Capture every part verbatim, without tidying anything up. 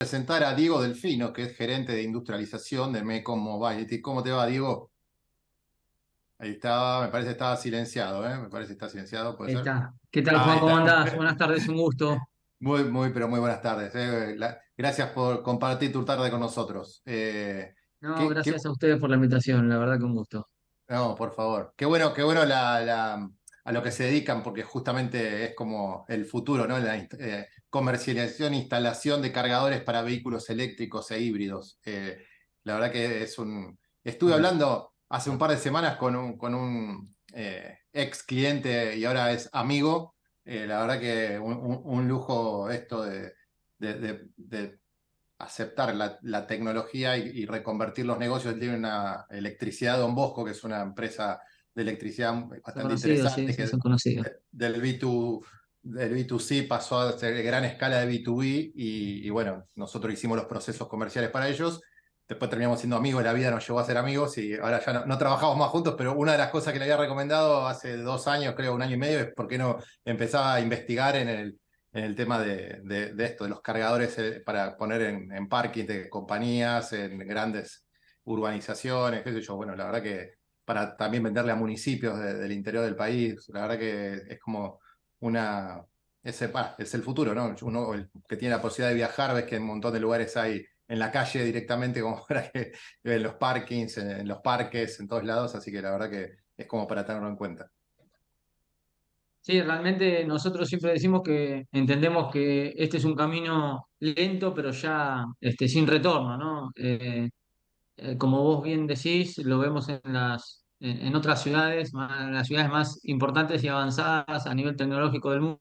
presentar a Diego Delfino, que es gerente de industrialización de Mecon Mobility. ¿Cómo te va, Diego? Ahí está, me parece que estaba silenciado, ¿eh? Me parece que está silenciado, ¿puede Ahí ser? está. ¿Qué tal, Ahí Juan? ¿Cómo está. andás? Buenas tardes, un gusto. Muy, muy, pero muy buenas tardes. ¿Eh? La- gracias por compartir tu tarde con nosotros. Eh, No, qué, qué- gracias a ustedes por la invitación, la verdad que un gusto. no, por favor. Qué bueno, qué bueno la, la- a lo que se dedican, porque justamente es como el futuro, ¿no? La inst- eh, comercialización e instalación de cargadores para vehículos eléctricos e híbridos. Eh, la verdad que es un. Estuve Bueno, hablando hace un par de semanas con un, con un eh, ex cliente y ahora es amigo. Eh, la verdad que un, un- un lujo esto de, de- de- de aceptar la, la tecnología y, y reconvertir los negocios. Él tiene una electricidad Don Bosco, que es una empresa de electricidad son bastante conocidos, sí, interesante, sí, que son conocidos. del B dos, del B dos C pasó a ser gran escala de B dos B y, y bueno, nosotros hicimos los procesos comerciales para ellos. Después terminamos siendo amigos, la vida nos llevó a ser amigos y ahora ya no, no trabajamos más juntos, pero una de las cosas que le había recomendado hace dos años, creo, un año y medio, es por qué no empezaba a investigar en el, en el tema de, de, de esto, de los cargadores eh, para poner en, en parking de compañías, en grandes urbanizaciones, qué sé yo. Bueno, la verdad que para también venderle a municipios de- del interior del país, la verdad que es como una. Ese, bah, es el futuro, ¿no? Uno el que tiene la posibilidad de viajar, ves que en un montón de lugares hay en la calle directamente, como para que en los parkings, en, en los parques, en todos lados, así que la verdad que es como para tenerlo en cuenta. Sí, realmente nosotros siempre decimos que entendemos que este es un camino lento, pero ya este, sin retorno, ¿no? Eh, eh, como vos bien decís, lo vemos en las, en, en otras ciudades, más- en las ciudades más importantes y avanzadas a nivel tecnológico del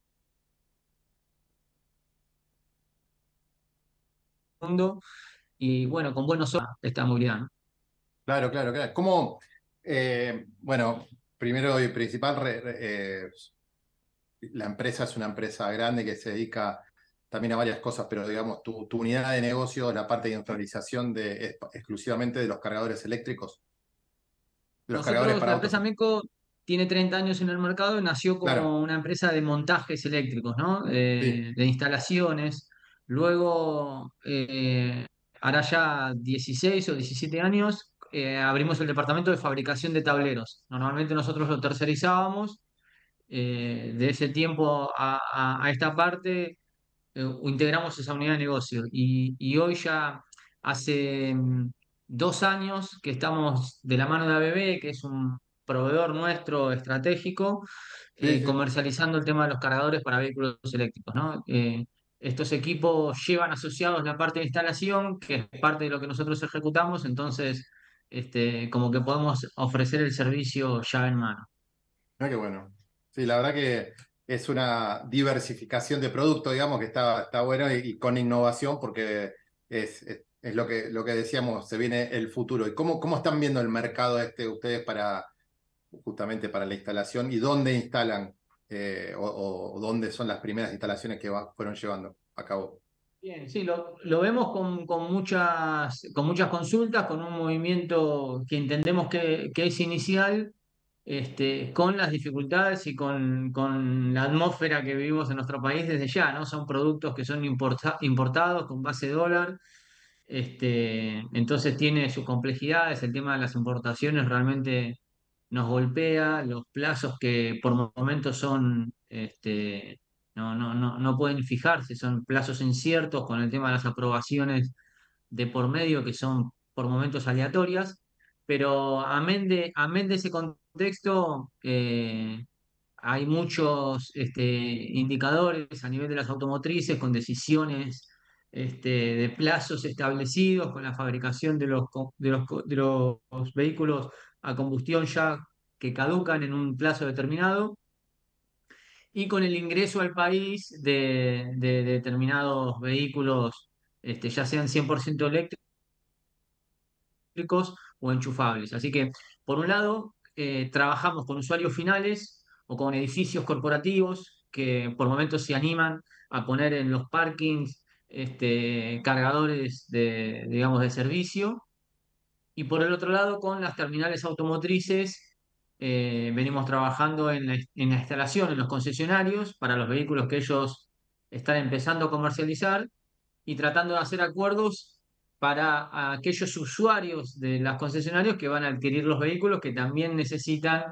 mundo, y bueno, con buenos ojos esta movilidad, ¿no? Claro, claro, claro. ¿Cómo, eh, bueno, primero y principal, re- re- eh, la empresa es una empresa grande que se dedica también a varias cosas, pero digamos, tu, tu unidad de negocio, la parte de industrialización de, es exclusivamente de los cargadores eléctricos, de los cargadores Nosotros, para la autos. empresa MECO tiene treinta años en el mercado y nació Claro, como una empresa de montajes eléctricos, ¿no? sí, Eh, de instalaciones. Luego, eh, hará ya dieciséis o diecisiete años, eh, abrimos el departamento de fabricación de tableros. Normalmente nosotros lo tercerizábamos. Eh, de ese tiempo a, a- a esta parte, eh, integramos esa unidad de negocio y, y hoy ya hace mm, dos años que estamos de la mano de A B B, que es un proveedor nuestro estratégico, sí, eh, sí. comercializando el tema de los cargadores para vehículos eléctricos, ¿no? Eh, estos equipos llevan asociados la parte de instalación, que es parte de lo que nosotros ejecutamos, entonces este, como que podemos ofrecer el servicio llave en mano. Mira qué bueno. Sí, la verdad que es una diversificación de producto, digamos, que está, está bueno y, y con innovación porque es, es, es lo que, lo que decíamos, se viene el futuro. ¿Y cómo, cómo están viendo el mercado este ustedes para justamente para la instalación y dónde instalan eh, o, o- o dónde son las primeras instalaciones que va- fueron llevando a cabo? Bien, sí, lo, lo vemos con, con muchas, con muchas consultas, con un movimiento que entendemos que, que es inicial, este, con las dificultades y con, con la atmósfera que vivimos en nuestro país desde ya, ¿no? Son productos que son importa- importados con base dólar, este, entonces tiene sus complejidades, el tema de las importaciones realmente nos golpea, los plazos que por momentos son, este, no, no, no, no pueden fijarse, son plazos inciertos con el tema de las aprobaciones de por medio que son por momentos aleatorias, pero amén de, amén de ese contexto, eh, hay muchos este, indicadores a nivel de las automotrices con decisiones este, de plazos establecidos, con la fabricación de los, co- de los, co- de los vehículos a combustión ya que caducan en un plazo determinado y con el ingreso al país de, de determinados vehículos, este, ya sean cien por ciento eléctricos o enchufables. Así que, por un lado, eh, trabajamos con usuarios finales o con edificios corporativos que por momentos se animan a poner en los parkings este, cargadores de, digamos, de servicio. Y por el otro lado, con las terminales automotrices, eh, venimos trabajando en la, en la instalación en los concesionarios para los vehículos que ellos están empezando a comercializar y tratando de hacer acuerdos para aquellos usuarios de las concesionarios que van a adquirir los vehículos que también necesitan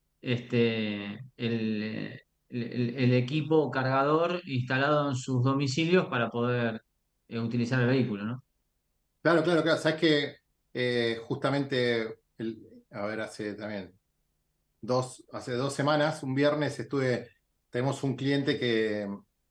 este, el, el- el equipo cargador instalado en sus domicilios para poder eh, utilizar el vehículo, ¿no? Claro, claro, claro. Sabes que eh, justamente, el- a ver, hace también dos, hace dos semanas, un viernes estuve, tenemos un cliente que,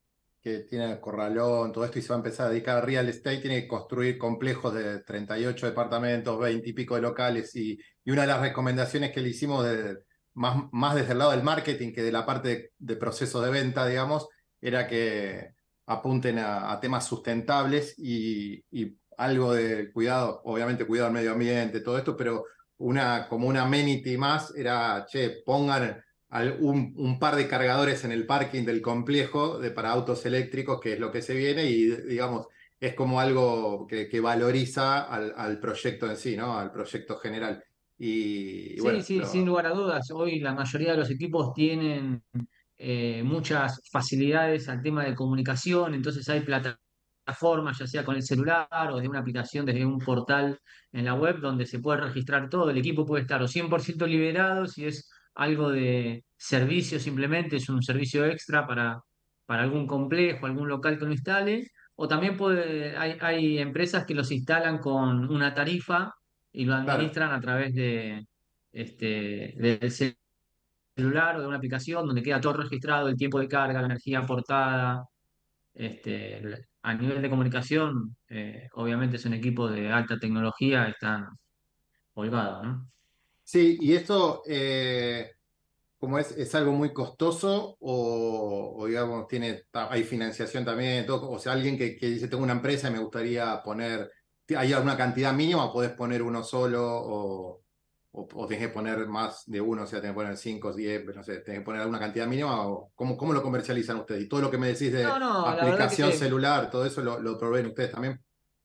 que tiene el corralón, todo esto, y se va a empezar a dedicar a real estate, tiene que construir complejos de treinta y ocho departamentos, veinte y pico de locales, y, y una de las recomendaciones que le hicimos de- más, más desde el lado del marketing que de la parte de, de proceso de venta, digamos, era que apunten a, a temas sustentables y, y algo de cuidado, obviamente cuidado al medio ambiente, todo esto, pero una, como una amenity más era, che, pongan al- un, un par de cargadores en el parking del complejo de, para autos eléctricos, que es lo que se viene, y digamos, es como algo que, que valoriza al, al proyecto en sí, ¿no? Al proyecto general. Y, y Sí, bueno, sí, sin lo- lugar a dudas. Hoy la mayoría de los equipos tienen eh, muchas facilidades al tema de comunicación, entonces hay plataformas, ya sea con el celular o de una aplicación desde un portal en la web donde se puede registrar todo. El equipo puede estar o cien por ciento liberado si es algo de servicio simplemente, es un servicio extra para, para algún complejo, algún local que lo instale, o también puede, hay, hay empresas que los instalan con una tarifa y lo claro. administran a través de, este, del celular o de una aplicación donde queda todo registrado, el tiempo de carga, la energía aportada. Este, el- a nivel de comunicación, eh, obviamente es un equipo de alta tecnología, están holgados, ¿no? Sí, y esto, eh, como es, es algo muy costoso o, o, digamos, tiene, ta- hay financiación también, todo, o sea, alguien que, que dice, tengo una empresa y me gustaría poner, ¿hay alguna cantidad mínima o podés poner uno solo o, o, o tenés que poner más de uno, o sea, tenés que poner cinco, diez, no sé, tenés que poner alguna cantidad mínima o cómo, cómo lo comercializan ustedes? Y todo lo que me decís No, de no, la verdad aplicación que celular, todo eso lo, lo proveen ustedes también.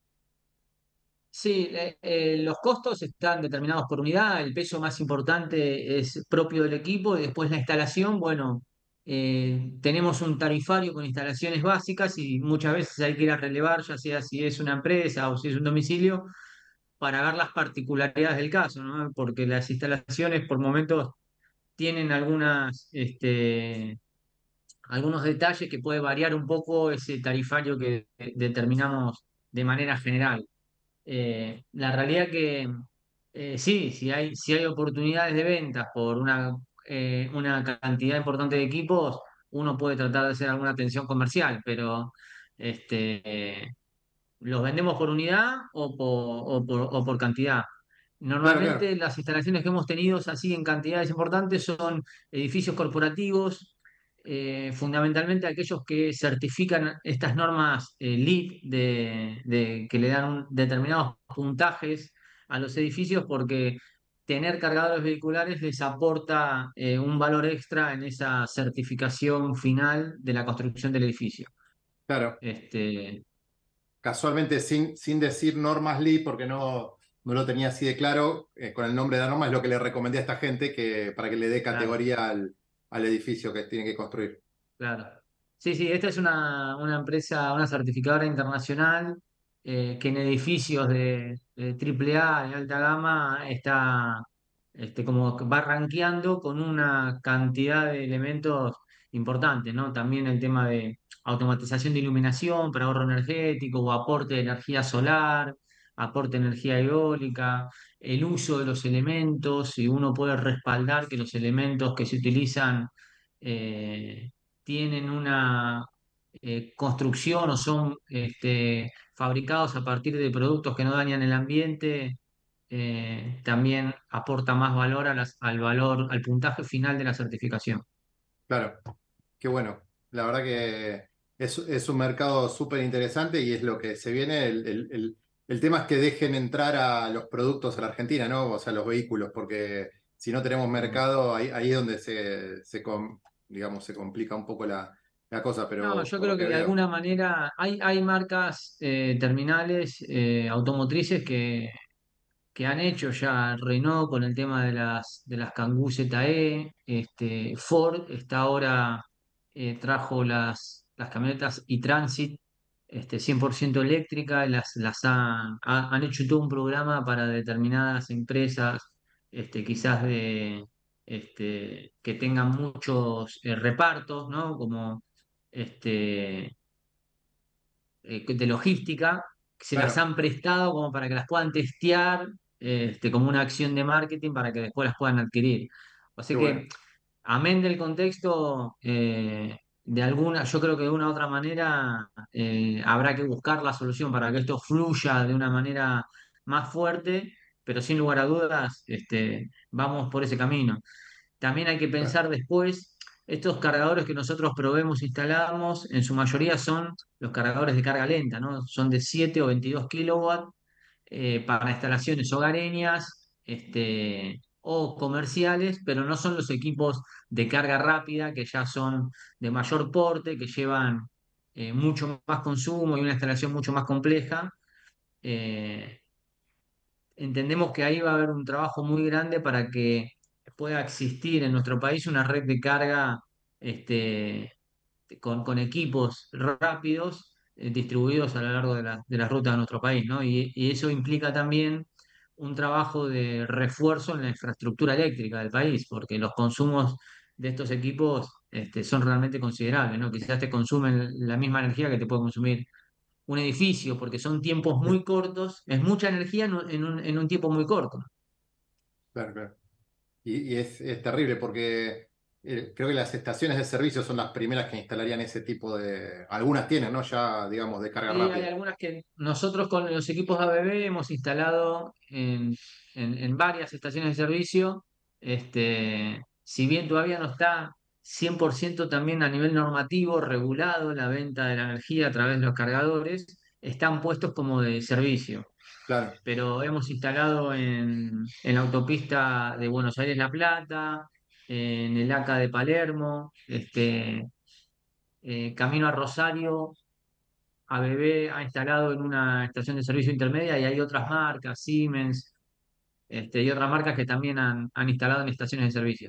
sí, eh, eh, los costos están determinados por unidad, el peso más importante es propio del equipo y después la instalación, bueno, eh, tenemos un tarifario con instalaciones básicas y muchas veces hay que ir a relevar, ya sea si es una empresa o si es un domicilio, para ver las particularidades del caso, ¿no? Porque las instalaciones por momentos tienen algunas, este, algunos detalles que puede variar un poco ese tarifario que determinamos de manera general. Eh, la realidad que eh, sí, si hay, si hay oportunidades de ventas por una, eh, una cantidad importante de equipos, uno puede tratar de hacer alguna atención comercial, pero este, ¿los vendemos por unidad o por, o por, o por cantidad? Claro, claro, Normalmente las instalaciones que hemos tenido así en cantidades importantes son edificios corporativos, eh, fundamentalmente aquellos que certifican estas normas eh, LEED de, de- que le dan un- determinados puntajes a los edificios porque tener cargadores vehiculares les aporta eh, un valor extra en esa certificación final de la construcción del edificio. claro. Este, Casualmente sin, sin decir normas Lee, porque no, no lo tenía así de claro, eh, con el nombre de la norma, es lo que le recomendé a esta gente que, para que le dé claro. categoría al, al edificio que tiene que construir. Claro. Sí, sí, esta es una, una empresa, una certificadora internacional eh, que en edificios de, de triple A, de alta gama, está este, como que va rankeando con una cantidad de elementos importantes, ¿no? También el tema de automatización de iluminación para ahorro energético o aporte de energía solar, aporte de energía eólica, el uso de los elementos, y uno puede respaldar que los elementos que se utilizan eh, tienen una eh, construcción o son este, fabricados a partir de productos que no dañan el ambiente, eh, también aporta más valor a las- al valor, al puntaje final de la certificación. Claro, qué bueno. La verdad que es, es un mercado súper interesante y es lo que se viene. El, el- el- el tema es que dejen entrar a los productos a la Argentina, ¿no? O sea, los vehículos, porque si no tenemos Mm. mercado, ahí, ahí es donde se, se, com- digamos, se complica un poco la, la cosa, No, pero yo por lo creo que que de veo. alguna manera hay, hay marcas eh, terminales eh, automotrices que, que han hecho ya Renault con el tema de las, de las Kangoo Z E, este, Ford está ahora, eh, trajo las, las camionetas e-Transit este, cien por ciento eléctrica, y las, las han, ha- han hecho todo un programa para determinadas empresas, este, quizás de, este, que tengan muchos eh, repartos, ¿no? Como este, eh, de logística, que se las Claro, han prestado como para que las puedan testear, eh, este, como una acción de marketing para que después las puedan adquirir. O qué sea bueno. que, amén del contexto, eh, de alguna, yo creo que de una u otra manera eh, habrá que buscar la solución para que esto fluya de una manera más fuerte, pero sin lugar a dudas, este, vamos por ese camino. También hay que Claro, pensar después, estos cargadores que nosotros probemos, instalamos, en su mayoría son los cargadores de carga lenta, ¿no? Son de siete o veintidós kilowatts eh, para instalaciones hogareñas, este, o comerciales, pero no son los equipos de carga rápida que ya son de mayor porte, que llevan eh, mucho más consumo y una instalación mucho más compleja. Eh, Entendemos que ahí va a haber un trabajo muy grande para que pueda existir en nuestro país una red de carga, este, con, con equipos rápidos eh, distribuidos a lo largo de, la- de las rutas de nuestro país, ¿no? Y, y eso implica también un trabajo de refuerzo en la infraestructura eléctrica del país, porque los consumos de estos equipos este, son realmente considerables, ¿no? Quizás te consumen la misma energía que te puede consumir un edificio, porque son tiempos muy cortos, es mucha energía en un, en un- en un tiempo muy corto. claro, claro. Y, y es, es terrible porque eh, creo que las estaciones de servicio son las primeras que instalarían ese tipo de... Algunas tienen, ¿no? Ya, digamos, de carga Sí, hay rápida. algunas que nosotros con los equipos A B B hemos instalado en, en- en varias estaciones de servicio. Este, si bien todavía no está cien por ciento también a nivel normativo regulado la venta de la energía a través de los cargadores, están puestos como de servicio. Claro. Pero hemos instalado en, en la autopista de Buenos Aires-La Plata, en el ACA de Palermo, este, eh, camino a Rosario. A B B ha instalado en una estación de servicio intermedia y hay otras marcas, Siemens, este, y otras marcas que también han, han instalado en estaciones de servicio.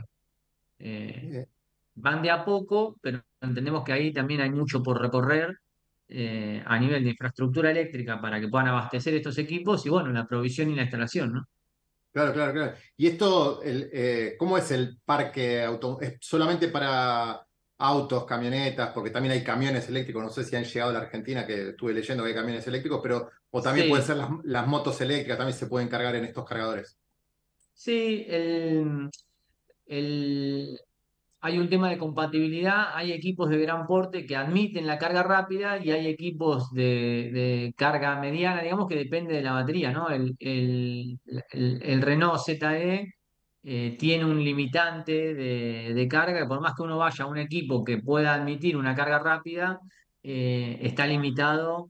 Eh, Eh, Van de a poco, pero entendemos que ahí también hay mucho por recorrer eh, a nivel de infraestructura eléctrica para que puedan abastecer estos equipos y bueno, la provisión y la instalación, ¿no? Claro, claro, claro. ¿Y esto, el, eh, cómo es el parque auto? ¿Es solamente para autos, camionetas? Porque también hay camiones eléctricos. No sé si han llegado a la Argentina, que estuve leyendo que hay camiones eléctricos, pero o también pueden ser Sí, las, las motos eléctricas, también se pueden cargar en estos cargadores. sí, el, el- hay un tema de compatibilidad, hay equipos de gran porte que admiten la carga rápida y hay equipos de, de carga mediana, digamos que depende de la batería, ¿no? El, el, el- el Renault Z E eh, tiene un limitante de, de carga, que por más que uno vaya a un equipo que pueda admitir una carga rápida, eh, está limitado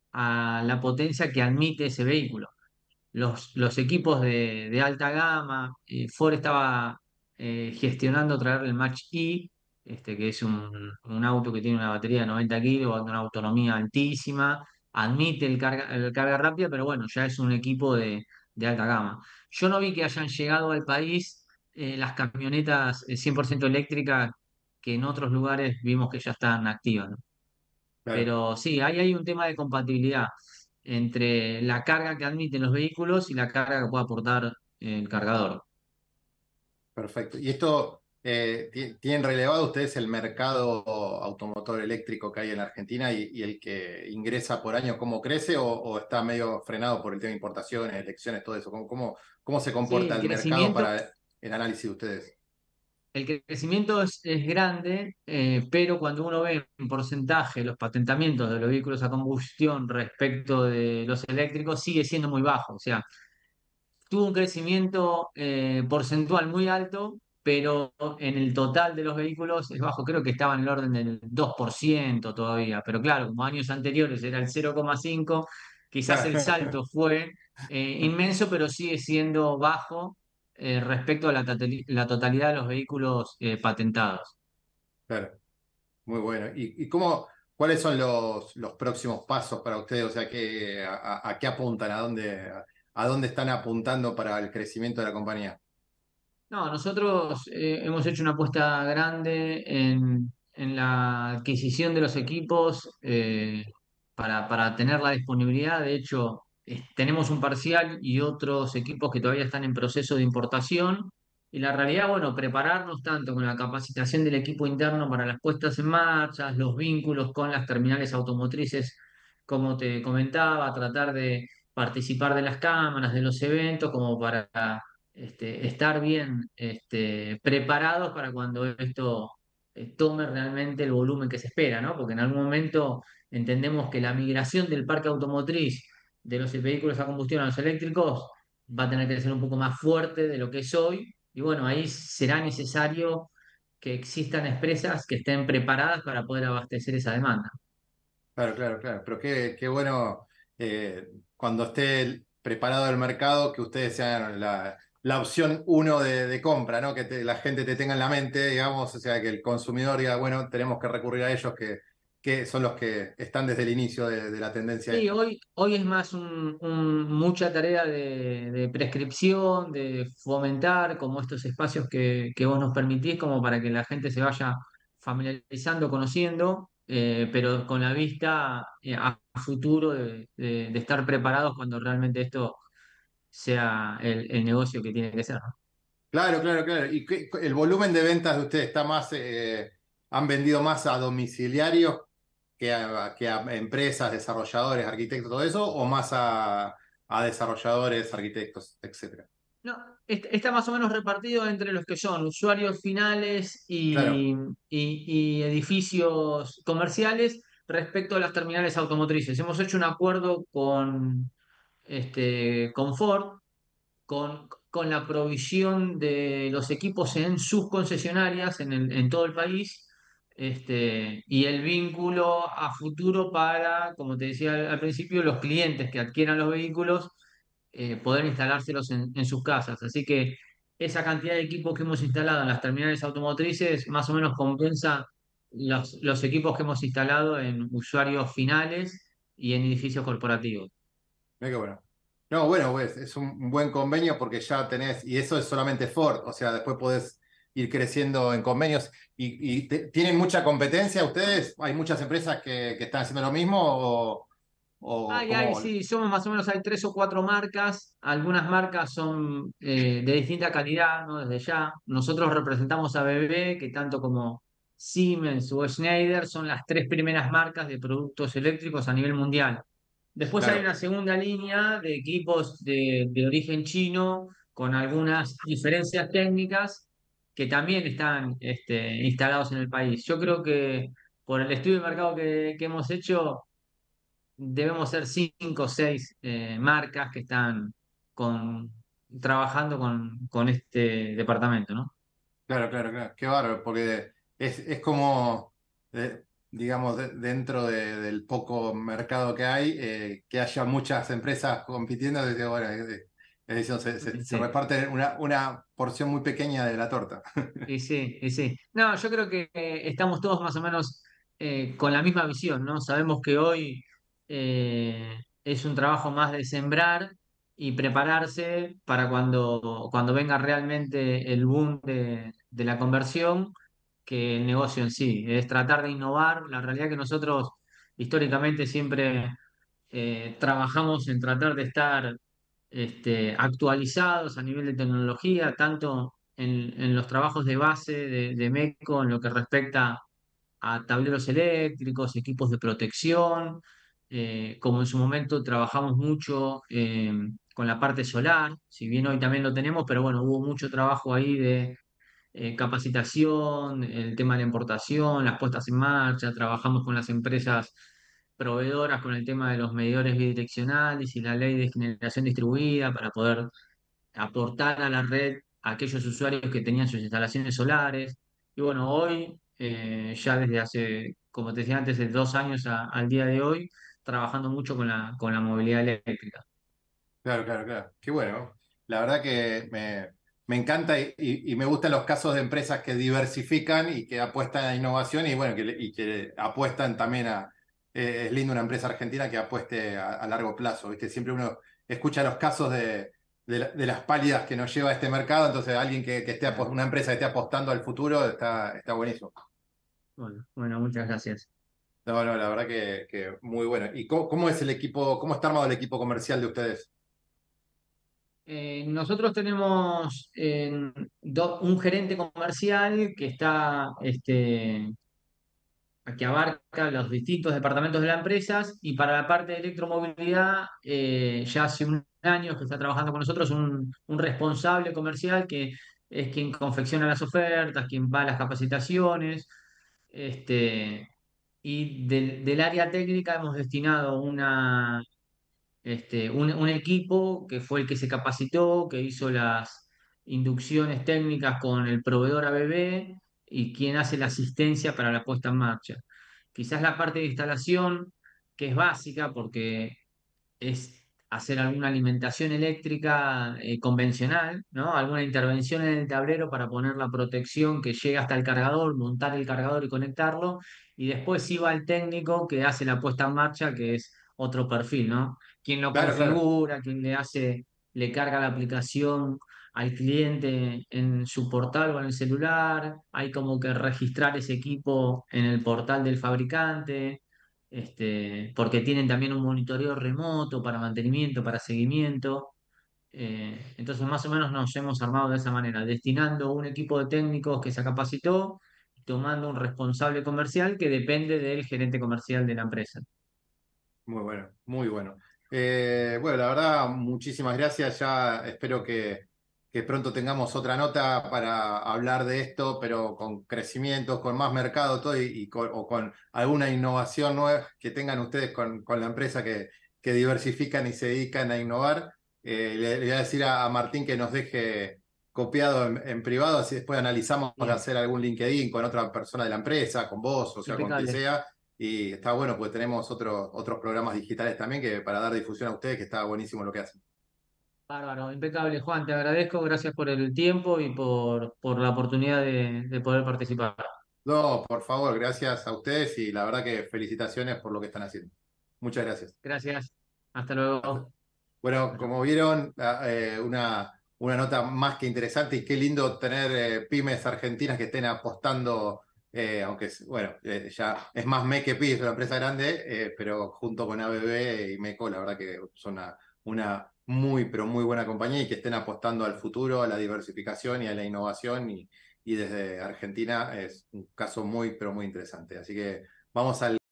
a la potencia que admite ese vehículo. Los, los equipos de, de alta gama, eh, Ford estaba eh, gestionando traer el Mach E, este, que es un, un auto que tiene una batería de noventa kilos, una autonomía altísima, admite el carga, el carga rápida, pero bueno, ya es un equipo de, de alta gama. Yo no vi que hayan llegado al país eh, las camionetas eh, cien por ciento eléctricas que en otros lugares vimos que ya están activas, ¿no? Claro, Pero sí, ahí hay un tema de compatibilidad entre la carga que admiten los vehículos y la carga que puede aportar el cargador. perfecto. ¿Y esto eh, ti- tienen relevado ustedes el mercado automotor eléctrico que hay en Argentina y, y el que ingresa por año, cómo crece o, o está medio frenado por el tema de importaciones, elecciones, todo eso? ¿Cómo, cómo, cómo se Sí, comporta el el mercado crecimiento, para el análisis de ustedes? el crecimiento es, es grande, eh, pero cuando uno ve en porcentaje los patentamientos de los vehículos a combustión respecto de los eléctricos, sigue siendo muy bajo. O sea, tuvo un crecimiento eh, porcentual muy alto, pero en el total de los vehículos es bajo, creo que estaba en el orden del dos por ciento todavía, pero claro, como años anteriores era el cero coma cinco, quizás el Claro, salto fue eh, inmenso, pero sigue siendo bajo eh, respecto a la, totali- la totalidad de los vehículos eh, patentados. claro. Muy bueno. ¿Y, y cómo, cuáles son los, los próximos pasos para ustedes? O sea, ¿qué, a, a- a qué apuntan? ¿A dónde, a, a dónde están apuntando para el crecimiento de la compañía? No, nosotros eh, hemos hecho una apuesta grande en, en la adquisición de los equipos. eh, para, para tener la disponibilidad. De hecho, eh, tenemos un parcial y otros equipos que todavía están en proceso de importación. Y la realidad, bueno, prepararnos tanto con la capacitación del equipo interno para las puestas en marcha, los vínculos con las terminales automotrices, como te comentaba, tratar de participar de las cámaras, de los eventos, como para este, estar bien este, preparados para cuando esto eh, tome realmente el volumen que se espera, ¿no? Porque en algún momento entendemos que la migración del parque automotriz de los vehículos a combustión a los eléctricos va a tener que ser un poco más fuerte de lo que es hoy. Y bueno, ahí será necesario que existan empresas que estén preparadas para poder abastecer esa demanda. Claro, claro, claro. Pero qué, qué bueno eh, cuando esté preparado el mercado que ustedes sean la, la opción uno de, de compra, ¿no? Que te- la gente te tenga en la mente, digamos, o sea, que el consumidor diga, bueno, tenemos que recurrir a ellos que, que son los que están desde el inicio de, de la tendencia Sí, esta. hoy, hoy es más un- un- mucha tarea de, de prescripción, de fomentar como estos espacios que, que vos nos permitís, como para que la gente se vaya familiarizando, conociendo, eh, pero con la vista eh, a futuro de, de- de estar preparados cuando realmente esto sea el, el negocio que tiene que ser, ¿no? Claro, claro, claro. ¿Y qué- el volumen de ventas de ustedes está más, eh, han vendido más a domiciliarios que a, que a empresas, desarrolladores, arquitectos, todo eso, o más a, a desarrolladores, arquitectos, etcétera? No, est- está más o menos repartido entre los que son usuarios finales Claro, y, y- y edificios comerciales respecto a las terminales automotrices. Hemos hecho un acuerdo con, este, con Ford con, con la provisión de los equipos en sus concesionarias en, el- en todo el país, este, y el vínculo a futuro para, como te decía al, al principio, los clientes que adquieran los vehículos, eh, poder instalárselos en, en sus casas. Así que esa cantidad de equipos que hemos instalado en las terminales automotrices más o menos compensa los, los equipos que hemos instalado en usuarios finales y en edificios corporativos. mira qué bueno. No, bueno, pues es un buen convenio porque ya tenés, y eso es solamente Ford, o sea, después podés ir creciendo en convenios. ¿Y, y te- tienen mucha competencia ustedes? ¿Hay muchas empresas que, que están haciendo lo mismo o, o Ay, ay, cómo? sí, somos más o menos, hay tres o cuatro marcas, algunas marcas son eh, de distinta calidad, ¿no? Desde ya. Nosotros representamos a B M W, que tanto como Siemens o Schneider son las tres primeras marcas de productos eléctricos a nivel mundial. Después hay Claro, una segunda línea de equipos de, de origen chino, con algunas diferencias técnicas que también están este, instalados en el país. Yo creo que por el estudio de mercado que que hemos hecho debemos ser cinco o seis eh, marcas que están con, trabajando con, con este departamento, ¿no? claro, claro, claro. Qué bárbaro, porque es, es como, eh, digamos, de- dentro de- del poco mercado que hay, eh, que haya muchas empresas compitiendo, desde, bueno, eh, es decir, se, se, Y se sí, reparte una, una porción muy pequeña de la torta. y sí, y sí. No, yo creo que eh, estamos todos más o menos eh, con la misma visión, ¿no? Sabemos que hoy eh, es un trabajo más de sembrar y prepararse para cuando, cuando venga realmente el boom de, de la conversión, que el negocio en sí. Es tratar de innovar. La realidad que nosotros históricamente siempre eh, trabajamos en tratar de estar este, actualizados a nivel de tecnología, tanto en, en los trabajos de base de, de MECO, en lo que respecta a tableros eléctricos, equipos de protección, eh, como en su momento trabajamos mucho eh, con la parte solar, si bien hoy también lo tenemos, pero bueno, hubo mucho trabajo ahí de eh, capacitación, el tema de la importación, las puestas en marcha, trabajamos con las empresas proveedoras con el tema de los medidores bidireccionales y la ley de generación distribuida para poder aportar a la red a aquellos usuarios que tenían sus instalaciones solares. Y bueno, hoy, eh, ya desde hace, como te decía antes, de dos años a- al día de hoy, trabajando mucho con la, con la movilidad eléctrica. Claro, claro, claro. Qué bueno. La verdad que me, me encanta y, y- y me gustan los casos de empresas que diversifican y que apuestan a innovación y bueno, que, le- y que apuestan también a... eh, es lindo una empresa argentina que apueste a, a largo plazo, ¿viste? Siempre uno escucha los casos de, de, la- de las pálidas que nos lleva a este mercado, entonces alguien que, que esté, apo- una empresa que esté apostando al futuro está, está buenísimo. Bueno, bueno, muchas gracias. No, no, la verdad que, que muy bueno. ¿Y cómo, cómo es el equipo, cómo está armado el equipo comercial de ustedes? Eh, nosotros tenemos eh, do- un gerente comercial que está, este, que abarca los distintos departamentos de la empresa y para la parte de electromovilidad eh, ya hace un año que está trabajando con nosotros un, un responsable comercial que es quien confecciona las ofertas, quien va a las capacitaciones. Este, y del, del área técnica hemos destinado una este, un, un equipo que fue el que se capacitó, que hizo las inducciones técnicas con el proveedor A B B y quien hace la asistencia para la puesta en marcha. Quizás la parte de instalación, que es básica porque es hacer alguna alimentación eléctrica eh, convencional, ¿no? Alguna intervención en el tablero para poner la protección que llega hasta el cargador, montar el cargador y conectarlo, y después sí va el técnico que hace la puesta en marcha, que es otro perfil, ¿no? Quien lo Claro, claro. configura, quien le hace, le carga la aplicación al cliente en su portal o en el celular, hay como que registrar ese equipo en el portal del fabricante, este, porque tienen también un monitoreo remoto para mantenimiento, para seguimiento. Eh, entonces, más o menos nos hemos armado de esa manera, destinando un equipo de técnicos que se capacitó, tomando un responsable comercial que depende del gerente comercial de la empresa. Muy bueno, muy bueno. Eh, bueno, la verdad, muchísimas gracias. Ya espero que, que pronto tengamos otra nota para hablar de esto, pero con crecimiento, con más mercado, todo y, y con, o con alguna innovación nueva que tengan ustedes con, con la empresa que, que diversifican y se dedican a innovar. Eh, le, le voy a decir a, a Martín que nos deje copiado en, en privado, así después analizamos de Bien, hacer algún LinkedIn con otra persona de la empresa, con vos, o sea, con quien impecable. sea y está bueno, pues tenemos otros otros programas digitales también que para dar difusión a ustedes, que está buenísimo lo que hacen. Bárbaro, impecable, Juan, te agradezco, gracias por el tiempo y por, por la oportunidad de, de poder participar. No, por favor, gracias a ustedes y la verdad que felicitaciones por lo que están haciendo. Muchas gracias. Gracias, hasta Hasta- luego. Bueno, Chao, como chao. vieron, ah, eh, una, una nota más que interesante y qué lindo tener eh, pymes argentinas que estén apostando, eh, aunque es- bueno, eh, ya es más M E que P I, es una empresa grande, eh, pero junto con A B B y MECO, la verdad que son una, una muy, pero muy buena compañía y que estén apostando al futuro, a la diversificación y a la innovación y, y desde Argentina es un caso muy, pero muy interesante. Así que vamos al